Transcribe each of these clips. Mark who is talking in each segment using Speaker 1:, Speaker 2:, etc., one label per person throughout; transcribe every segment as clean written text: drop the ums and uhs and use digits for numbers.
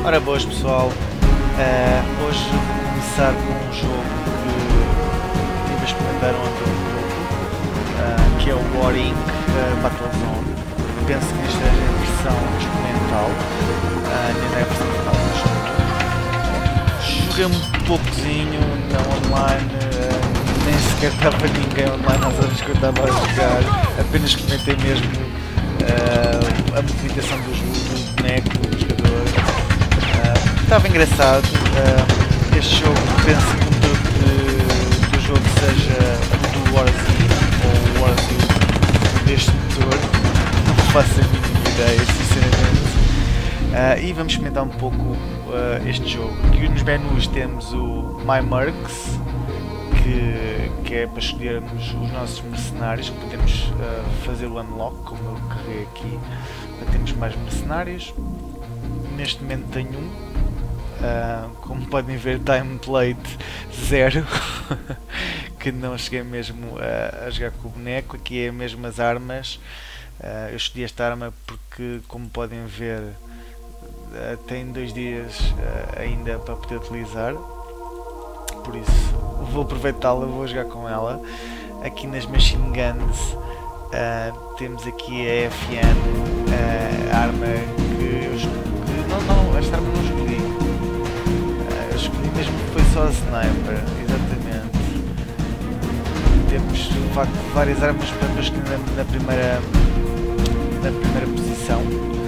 Speaker 1: Ora boas pessoal, hoje vou começar com um jogo que tive a experimentar ontem um pouco, que é o War Inc. Battlezone. Penso que esta é a versão experimental, ainda não é a versão final do jogo. Joguei um poucozinho, então online, nem sequer estava ninguém online às horas que eu estava a jogar, apenas experimentei mesmo a movimentação do boneco, do jogador. Estava engraçado. Este jogo, penso que o motor do jogo seja do Warzone ou Warzone deste motor, não faço a mínima ideia, sinceramente. E vamos experimentar um pouco este jogo. Aqui nos menus temos o My Mercs, que é para escolhermos os nossos mercenários, que podemos fazer o unlock, como eu carreguei aqui, para termos mais mercenários. Neste momento tenho um. Como podem ver, template 0, que não cheguei mesmo a jogar com o boneco. Aqui é mesmo as armas. Eu escolhi esta arma porque, como podem ver, tem 2 dias ainda para poder utilizar, por isso vou aproveitá-la, vou jogar com ela. Aqui nas Machine Guns temos aqui a FN, a arma que eu escolhi. Não, esta arma não escolhi. Eu escolhi mesmo que foi só a Sniper, exatamente. Temos de facto várias armas para escolher na primeira posição.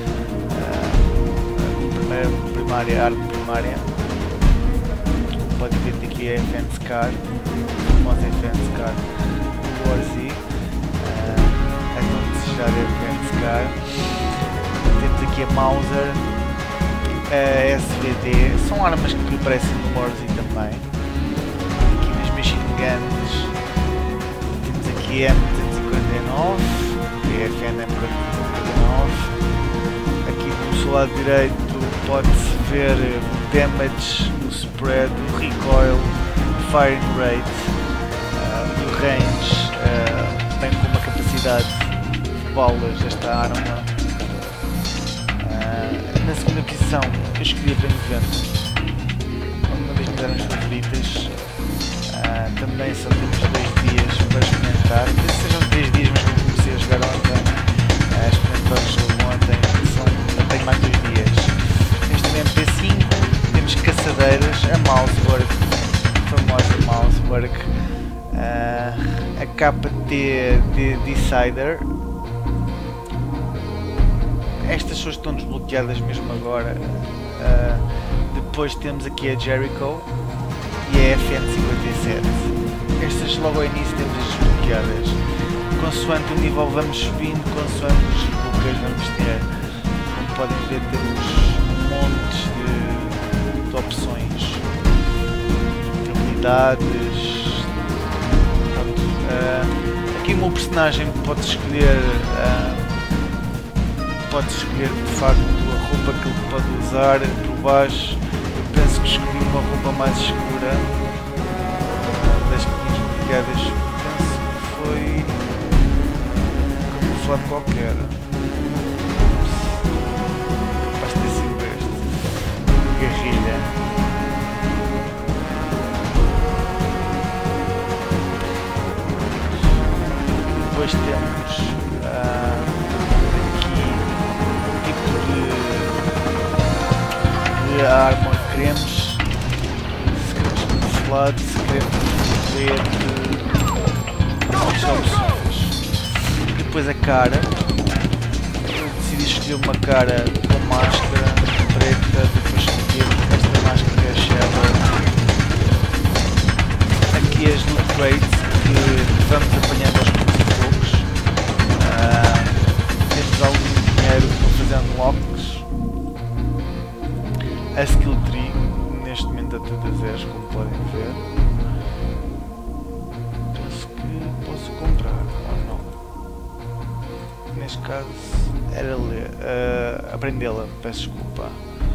Speaker 1: A arma primária. Como podem ver, aqui é a FN Scar, a famosa FN Scar do Warzone. É não desejar a FN Scar. Temos aqui a Mauser, a SVD, são armas que aparecem no Warzone também. Aqui nas Machine Guns temos aqui a M249, que é a FN M249. Aqui do seu lado direito pode-se ver o damage, o spread, o recoil, o firing rate e o range, bem como a capacidade de balas desta arma. Na segunda posição eu escolhi a P90, uma das minhas armas favoritas. Também só temos 2 dias para experimentar, talvez sejam 3 dias, mas como comecei a jogar ontem, experimentar o jogo ontem, eu tenho mais 2 dias. Neste MP5 temos caçadeiras, a Mousework, a famosa Mousework, a KT de Decider. Estas pessoas estão desbloqueadas mesmo agora. Depois temos aqui a Jericho e a FN57. Estas logo ao início temos as desbloqueadas. Consoante o nível vamos subindo, consoante os desbloqueios vamos ter. Como podem ver, temos montes de opções, de habilidades. Aqui o meu personagem pode escolher de facto a roupa que ele pode usar. Por baixo eu penso que escolhi uma roupa mais escura das que tinha desbloqueadas. Penso que foi camuflado qualquer, capaz de ter sido este, guerrilha. Depois temos a arma que queremos, se queremos camuflado, se queremos ver muitas opções. Depois a cara, eu decidi escolher uma cara com máscara preta, depois escolher esta máscara que é a Shadow. Aqui as loot crates que vamos apanhando aos poucos e poucos. Temos algum dinheiro para fazer unlocks. A skill tree, neste momento a tudo a zeros, como podem ver. Penso que posso comprar ou não. Neste caso era aprendê-la, peço desculpa.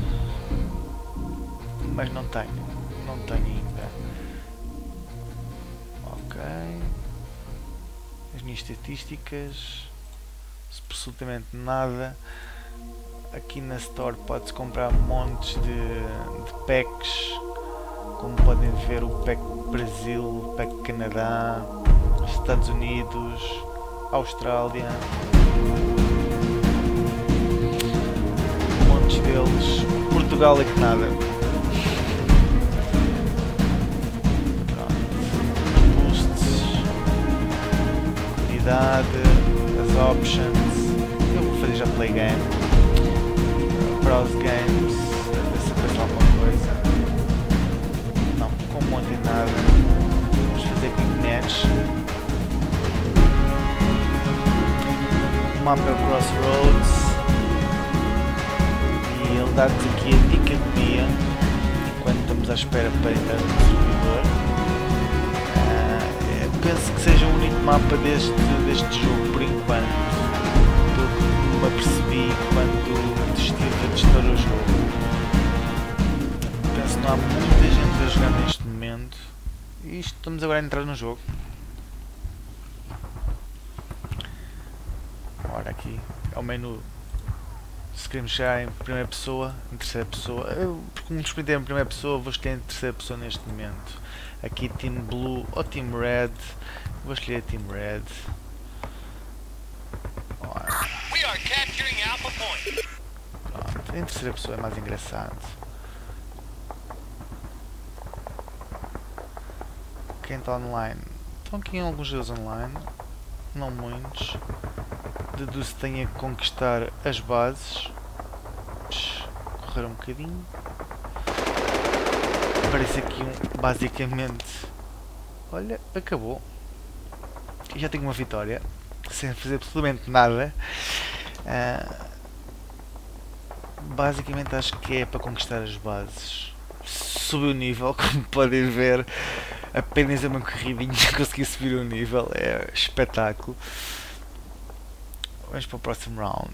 Speaker 1: Mas não tenho ainda. Ok. As minhas estatísticas, absolutamente nada. aqui na Store pode-se comprar montes de packs, como podem ver o pack Brasil, o pack Canadá, Estados Unidos, Austrália, montes deles. Portugal é que nada. As options, eu vou fazer já play game, browse games, ver se aparece alguma coisa. Não, com um monte de nada. Vamos fazer quick match. O mapa é o Crossroads e ele dá-nos aqui a dica do dia enquanto estamos à espera para entrar no servidor. Penso que seja o único mapa deste jogo por enquanto, do que me apercebi quando estive a testar o jogo. Penso que não há muita gente a jogar neste momento e estamos agora a entrar no jogo. Ora, aqui é o menu. Se queremos chegar em primeira pessoa, em terceira pessoa, como escolhi em primeira pessoa, vou escolher em terceira pessoa neste momento. Aqui Team Blue ou Team Red, vou escolher Team Red. Pronto, em terceira pessoa é mais engraçado. Quem está online? Estão aqui alguns jogos online, não muitos. Deduzo que tenha que conquistar as bases. Correr um bocadinho. Aparece aqui basicamente. Olha, acabou. E já tenho uma vitória. Sem fazer absolutamente nada. Basicamente acho que é para conquistar as bases. Subi o nível, como podem ver. Apenas uma corridinha consegui subir o nível. É espetáculo. Vamos para o próximo round.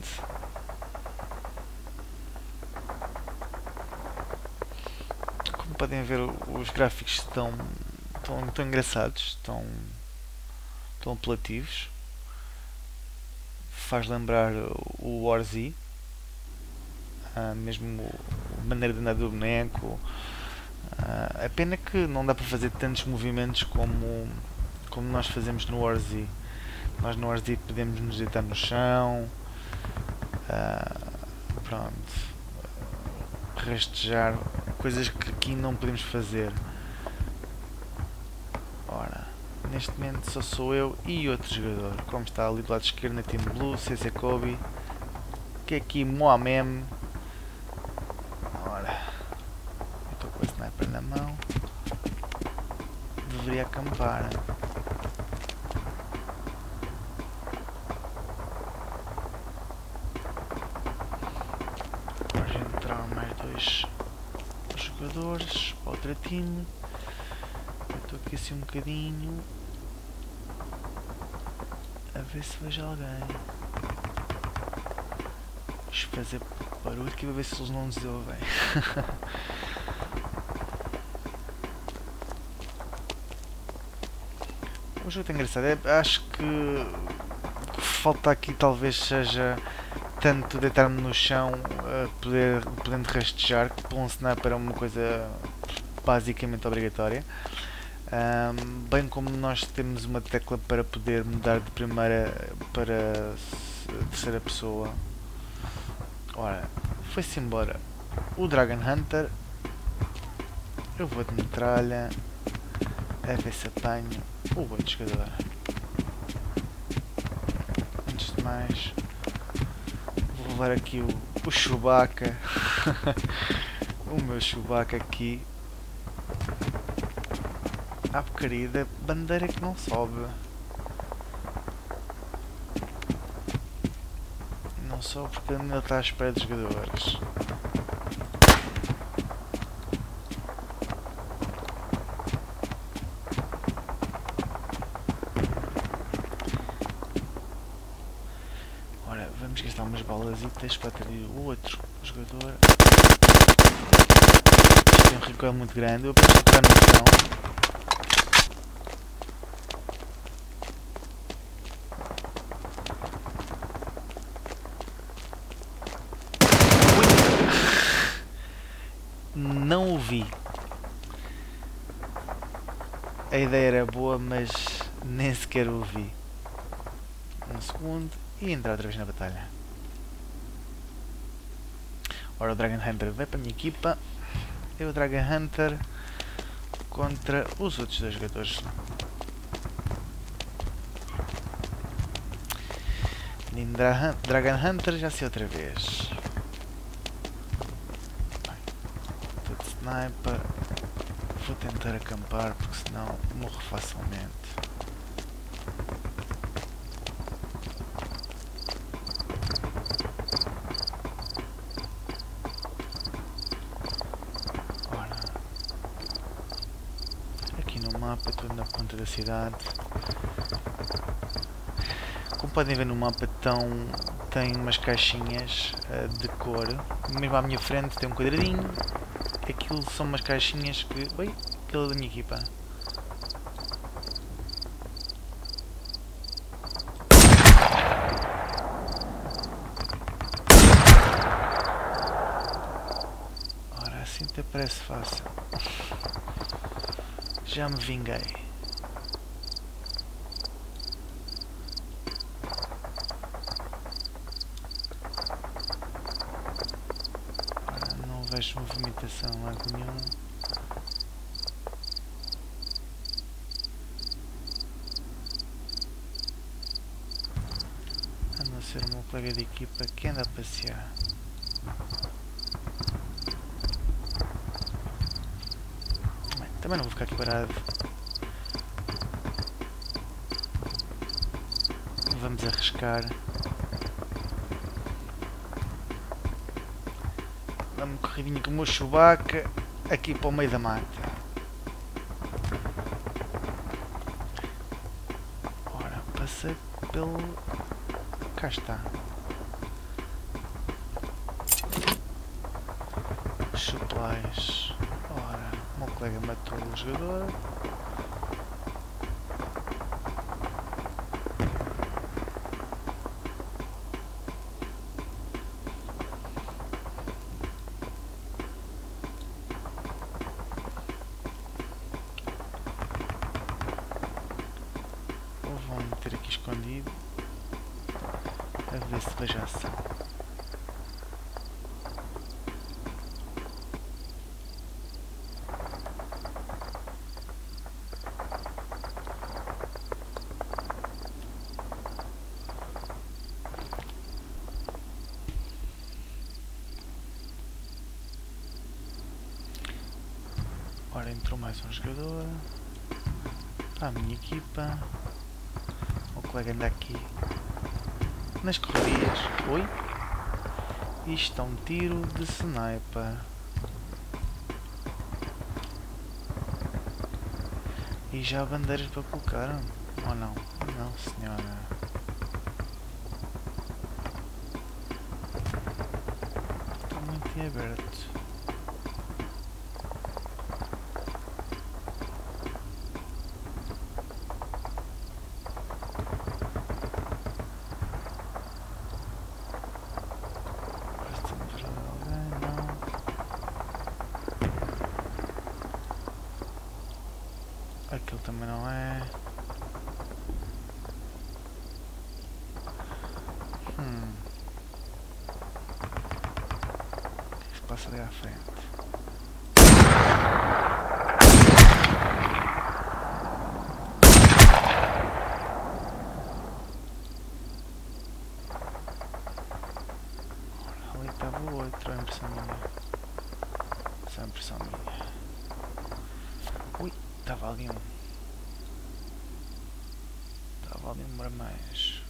Speaker 1: Como podem ver, os gráficos estão engraçados, estão apelativos. Faz lembrar o War Z, mesmo a maneira de andar do boneco. É pena que não dá para fazer tantos movimentos como nós fazemos no War Z. Nós no War Z podemos nos deitar no chão, pronto, rastejar, coisas que aqui não podemos fazer. Ora, neste momento só sou eu e outro jogador, como está ali do lado esquerdo na Team Blue, CC Kobe, que é aqui Moamem. Ora, eu estou com a sniper na mão, deveria acampar. Mais dois jogadores para outra time. Eu estou aqui assim um bocadinho a ver se vejo alguém. Deixa eu fazer barulho aqui para ver se eles não nos ouvem. O jogo é engraçado. Acho que o que falta aqui talvez seja tanto deitar-me no chão, podendo rastejar, que para um sniper é uma coisa basicamente obrigatória. Bem como nós temos uma tecla para poder mudar de primeira para terceira pessoa. Ora, foi-se embora o Dragon Hunter. Eu vou de metralha, a ver se apanho o outro jogador. Antes de mais, vou levar aqui o Chewbacca. O meu Chewbacca aqui. À porcaria da bandeira que não sobe. Não sobe porque ainda está à espera dos jogadores. Ora, vamos gastar umas balasitas para ter o outro jogador. Isto tem um recoil muito grande, eu apenas vou tocar no chão. vi. A ideia era boa, mas nem sequer o vi. Um segundo e entrar outra vez na batalha. Ora, o Dragon Hunter vai para a minha equipa. E o Dragon Hunter contra os outros dois jogadores. Dragon Hunter já sei outra vez. Estou de sniper. Vou tentar acampar porque senão morro facilmente. Ora, aqui no mapa estou na ponta da cidade. Como podem ver no mapa tem umas caixinhas de cor. Mesmo à minha frente tem um quadradinho. Aquilo são umas caixinhas que... Oi, aquilo é da minha equipa. Ora, assim até parece fácil. Já me vinguei. Não vejo movimentação lá nenhum. A não ser o meu colega de equipa que anda a passear. Bem, também não vou ficar aqui parado. Vamos arriscar. Dá-me uma corridinha como o Chewbacca aqui para o meio da mata. Ora, passei pelo... Cá está. Supplies. Ora, o meu colega matou o jogador. Vou meter aqui escondido. A ver se vejo a ação. Ora, entrou mais um jogador. A minha equipa. O colega anda aqui nas correrias. Oi? Isto é um tiro de sniper. E já há bandeiras para colocar? Ou não? Não, senhora. Está muito em aberto. Aquilo também não é. O que se passa ali à frente? Ora, ali estava o outro, é a impressão minha. Essa é a impressão minha. Ui, estava ali um. Estava ali um marmanjo.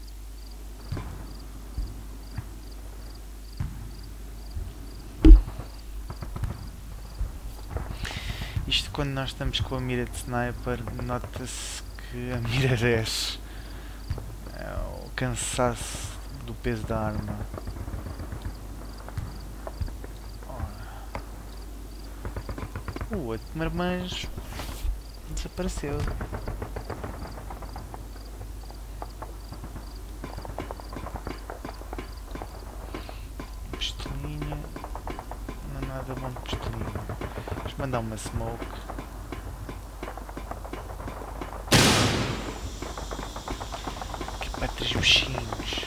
Speaker 1: Isto quando nós estamos com a mira de sniper, nota-se que a mira desce. É o cansaço do peso da arma. Ora. O outro marmanjo desapareceu. Pistolinha. Não há nada bom de pistolinha. Mandar uma smoke. Que para 3 bichinhos.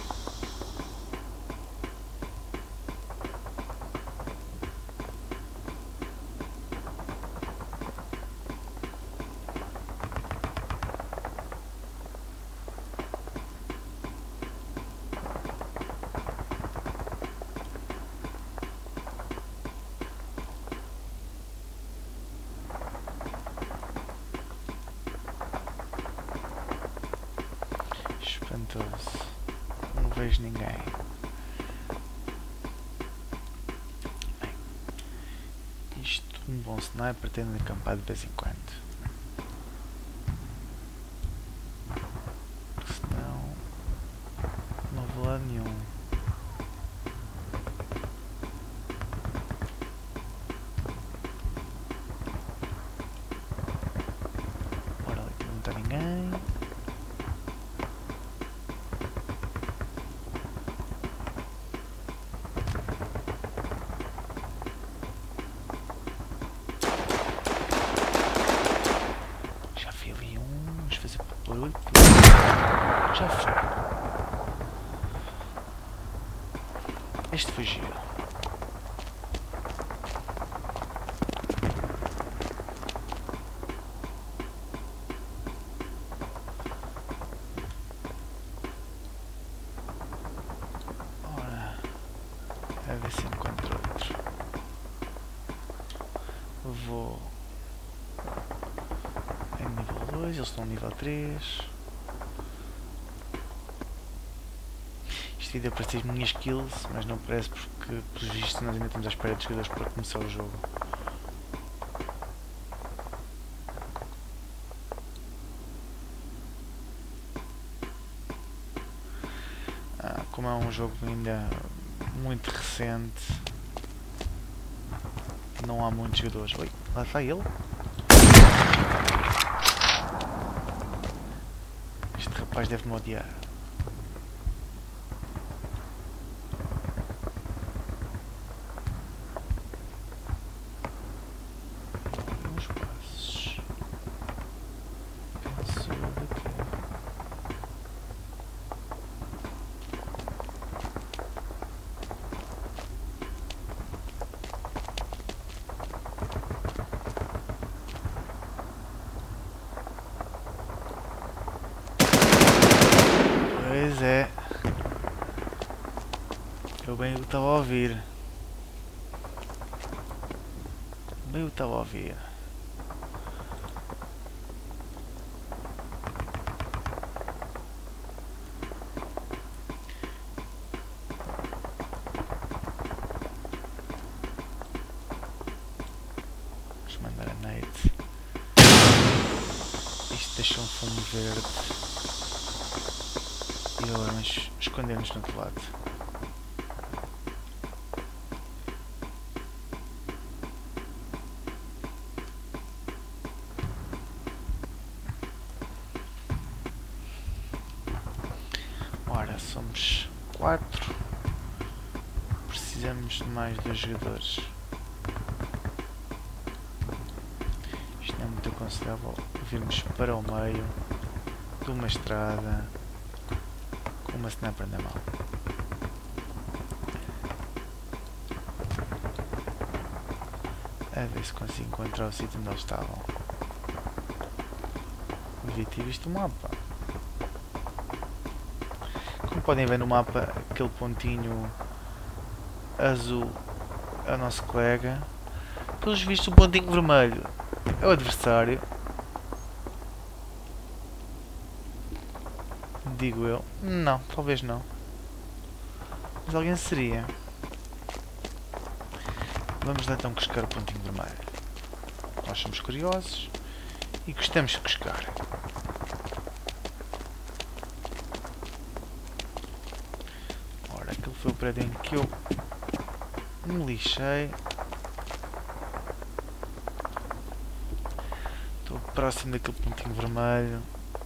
Speaker 1: Espantoso. Não vejo ninguém. Bem, isto um bom sniper tendo de acampar de vez em quando. Porque senão não vou lá nenhum. Ora, aqui não está ninguém. Já foi. Este fugiu. Ora, a ver se encontro outro. Vou em nível 2, eles estão no nível 3. Isto ainda parece as minhas kills, mas não parece porque, pelos vistos, nós ainda estamos à espera de jogadores para começar o jogo. Como é um jogo ainda muito recente, não há muitos jogadores. Oi, lá está ele. Este rapaz deve-me odiar. Pois é. Eu bem o estava a ouvir. Bem o estava a ouvir. Vamos mandar a nade. Isto deixa um fumo verde. E agora vamos esconder-nos no outro lado. Ora, somos 4. Precisamos de mais 2 jogadores. Isto não é muito aconselhável virmos para o meio de uma estrada com uma sniper na mão. A ver se consigo encontrar o sítio onde eles estavam. Devia ter visto o mapa. Como podem ver no mapa, aquele pontinho azul é o nosso colega. Pelos vistos, o pontinho vermelho é o adversário. Digo eu. Não, talvez não. Mas alguém seria. Vamos lá então buscar o pontinho vermelho. Nós somos curiosos e gostamos de buscar. Ora, aquele foi o prédio em que eu me lixei. Estou próximo daquele pontinho vermelho.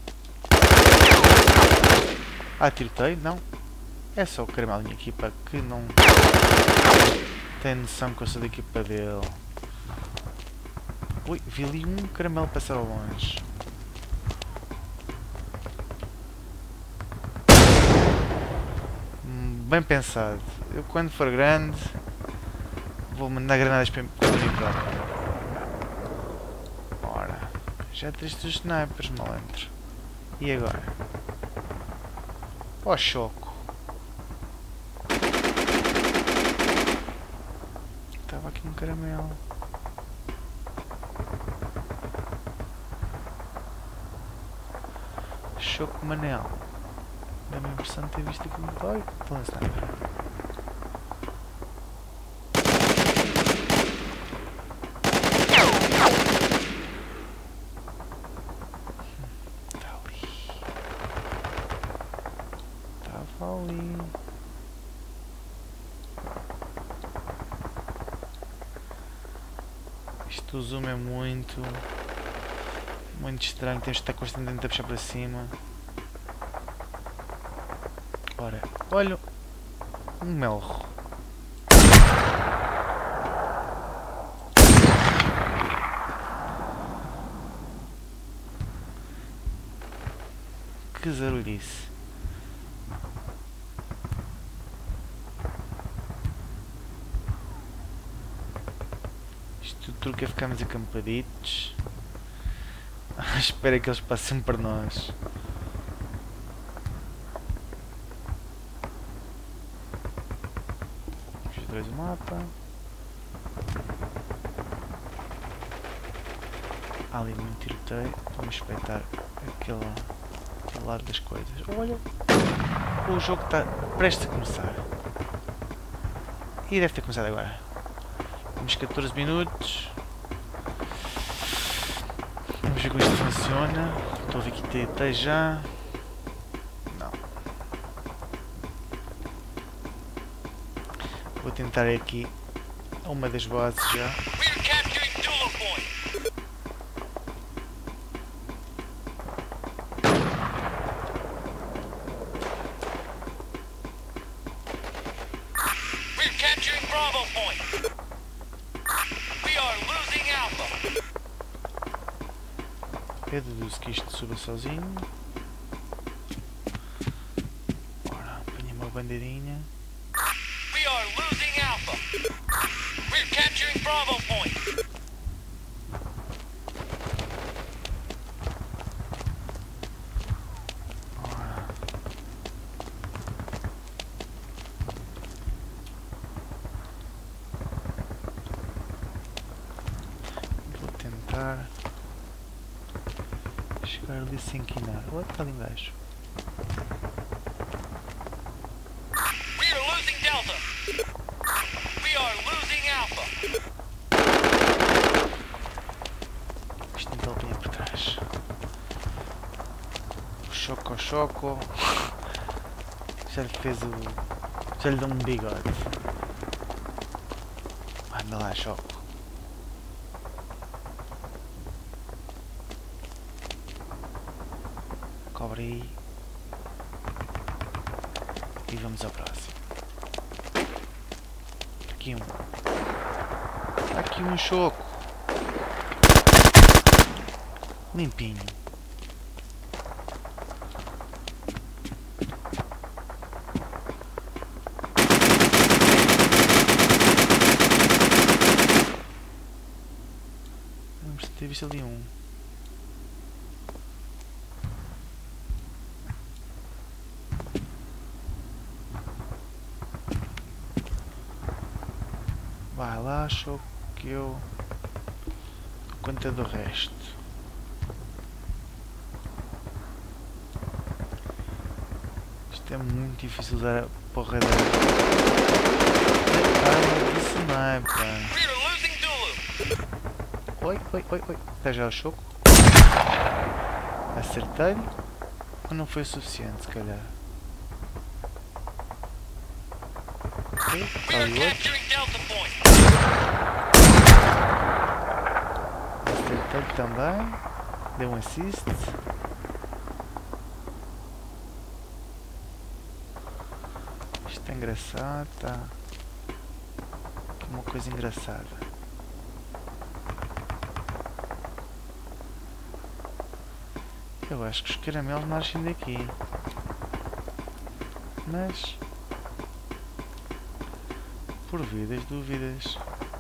Speaker 1: Ah, tiroteio? Não. É só o caramelo da minha equipa que não tem noção que eu sou da equipa dele. Ui, vi ali um caramelo passar ao longe. Bem pensado. Eu quando for grande vou mandar granadas para mim próprio. Ora, já triste os snipers, malandro. E agora? Oh, choco. Estava aqui um caramelo. Choco Manel. Dá-me a impressão de ter visto aquilo de dói. Estou a sniper. Está ali. Estava ali. Isto o zoom é muito estranho, temos de estar constantemente a puxar para cima. Ora, olha, um melro. Que zarulhice. Isto o truque é ficarmos acampaditos. Espera que eles passem por nós. Os dois o mapa. Há ali muito tiroteio. Vamos espreitar aquele lado das coisas. Olha! O jogo está prestes a começar. E deve ter começado agora. Temos 14 minutos. Vamos ver como isto funciona. Estou a ver que TT já. Não. Vou tentar aqui uma das bases já. Eu deduzo que isto suba sozinho. Ora, apanha uma bandeirinha. We are losing Alpha. We're capturing Bravo Point. Ora. Vou tentar chegar ali sem quinar. Olha, está ali embaixo. We are losing Delta. We are losing Alpha. Isto então vinha por trás. Choco, choco. Já lhe fez o... já lhe deu um bigode. Anda lá, choco. Cobre aí. E vamos ao próximo. Aqui um. Aqui um choco. Limpinho. Vamos ter visto ali um. Vai lá, choco, que eu dou conta do resto. Isto é muito difícil usar a porra da... arma de sniper. Oi, oi, oi, oi. Está já o choco? Acertei-lhe? Ou não foi o suficiente, se calhar? Ok, está ali outro. Acertei-lhe também. Deu um assist. Isto é engraçado, tá? Aqui uma coisa engraçada. Eu acho que os caramelos nascem daqui. Mas... por vidas, dúvidas.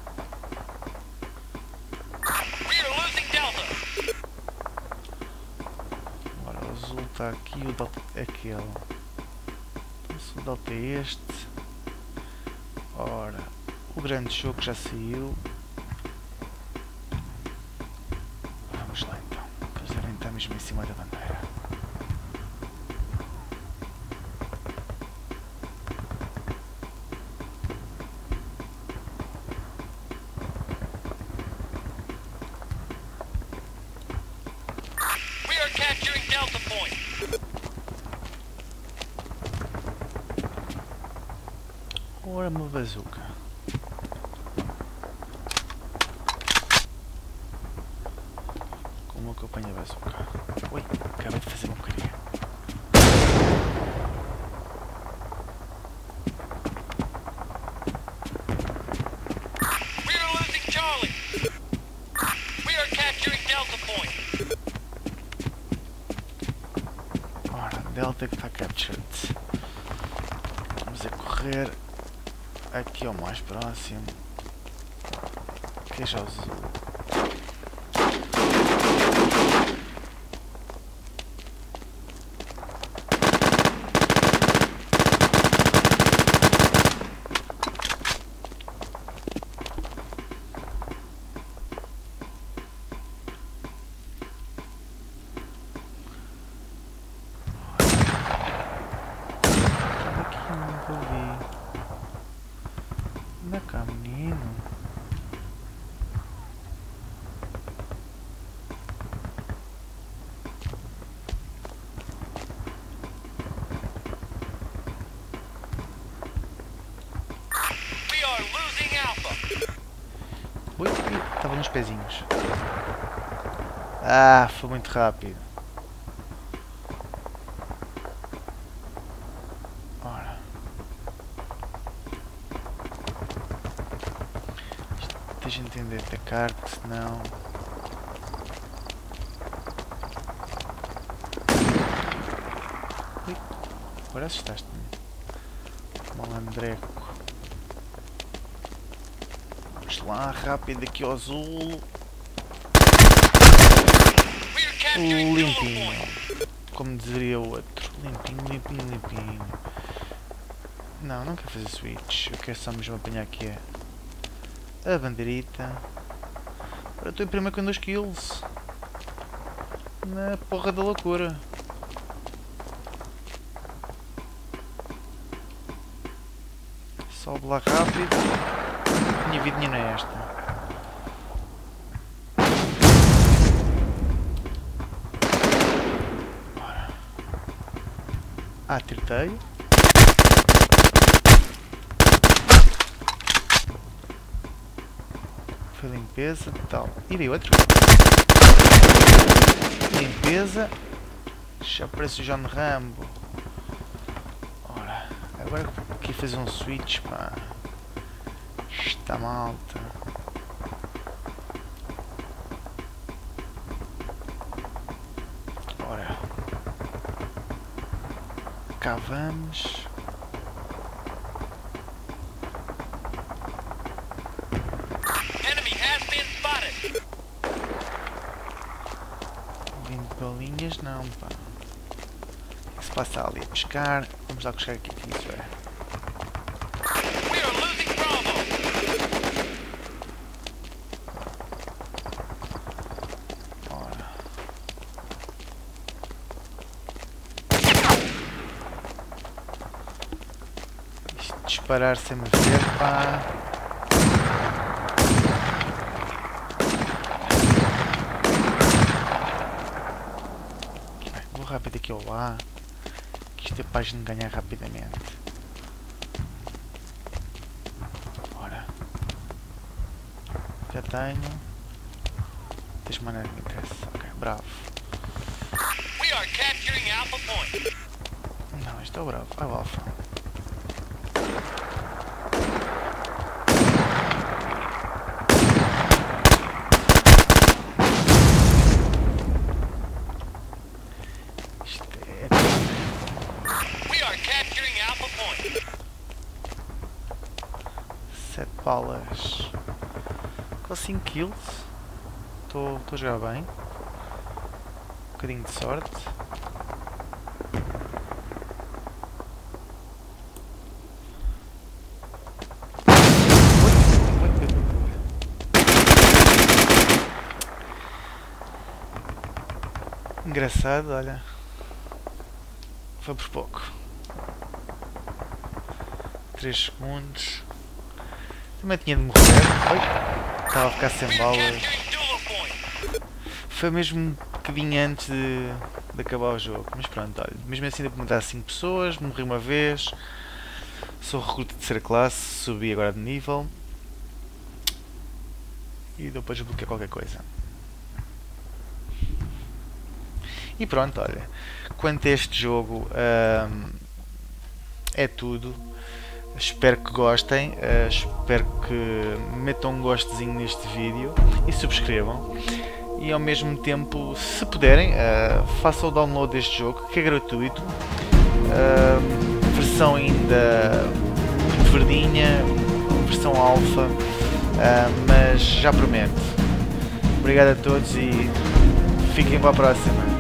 Speaker 1: Agora o azul está aqui, o delta é aquele. Então, se o delta é este... ora, o grande choque já saiu. Vamos lá então, eles devem estar mesmo em cima da bandeira.
Speaker 2: Capturing Delta Point.
Speaker 1: Ora, uma bazuca. Como é que eu apanho a bazuca? Ui, acabei de fazer um bocadinho.
Speaker 2: We are losing Charlie. We are capturing Delta Point.
Speaker 1: Delta que está captured. Vamos a correr aqui ao mais próximo. Que é já azul. Anda cá, menino.
Speaker 2: We are losing Alpha.
Speaker 1: Ui, estava nos pezinhos. Ah, foi muito rápido. Ora. Deixa eu entender atacar, que senão... Ui, agora assustaste-me. Malandreco. Vamos lá, rápido aqui ao azul.
Speaker 2: We are capturing Delta
Speaker 1: Limpinho.
Speaker 2: Point.
Speaker 1: Como dizeria o outro. Limpinho, limpinho, limpinho. Não, não quero fazer switch. Eu quero só mesmo apanhar aqui a bandeirita. Agora estou em primeiro com 2 kills. Na porra da loucura. Sobe lá rápido. Minha vidinha não é esta. Bora. Ah, tirteio. Foi limpeza, tal. E veio outro. Limpeza. Já parece o John Rambo. Ora, agora aqui fazer um switch, pá. Está malta. Ora. Cá vamos.
Speaker 2: Enemy has been spotted.
Speaker 1: 20 balinhas não, pá. O que se passa ali a pescar? Vamos lá buscar aqui que isso é.
Speaker 2: We are losing Bravo.
Speaker 1: Ora. Isto disparar sem me ver, pá. Vou rápido aqui ao lá. Que isto é para a gente ganhar rapidamente. Ora. Já tenho. Deixa-me mandar que me interessa. Ok, bravo.
Speaker 2: We are capturing Alpha Point.
Speaker 1: Não, este é o bravo. É o alfa. Só 5 kills. Estou a jogar bem. Um bocadinho de sorte. Engraçado, olha. Foi por pouco. 3 segundos. Também tinha de morrer. Oi. Estava a ficar sem
Speaker 2: We are
Speaker 1: balas.
Speaker 2: capturing Dula Point.
Speaker 1: Foi mesmo um bocadinho antes de acabar o jogo. Mas pronto, olha. Mesmo assim deu para matar 5 pessoas. Morri uma vez. Sou recruta de terceira classe. Subi agora de nível. E deu para desbloquear qualquer coisa. E pronto, olha. Quanto a este jogo, é tudo. Espero que gostem. Espero que metam um gostezinho neste vídeo e subscrevam. E ao mesmo tempo, se puderem, façam o download deste jogo, que é gratuito. Versão ainda muito verdinha, versão alfa, mas já prometo. Obrigado a todos e fiquem para a próxima.